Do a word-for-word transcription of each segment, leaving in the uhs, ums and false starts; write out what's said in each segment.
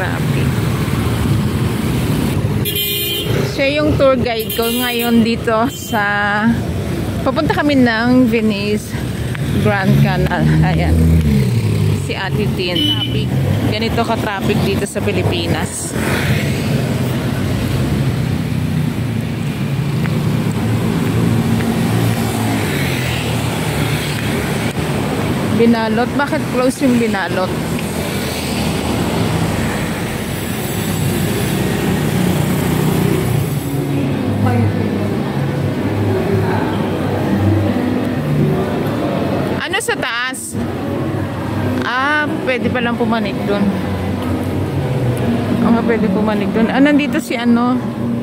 traffic. Siya yung tour guide ko ngayon dito sa papunta kami ng Venice Grand Canal. Ayan si Ate Tin. Traffic. Ganito ka traffic dito sa Pilipinas. Binalot? Bakit close yung binalot? Ano sa taas? Ah, pwede palang pumanik dun. Oo nga, pwede pumanik dun. Ah, nandito si ano?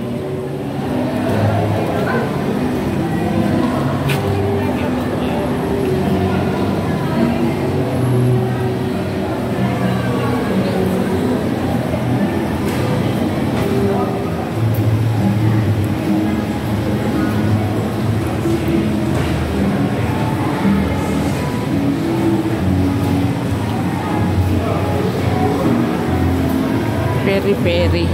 Peri-peri.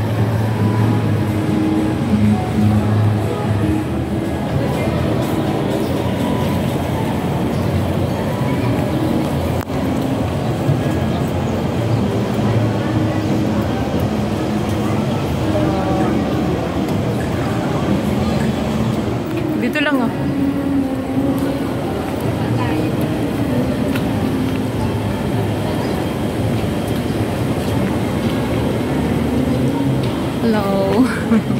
Dito lang oh. Hello.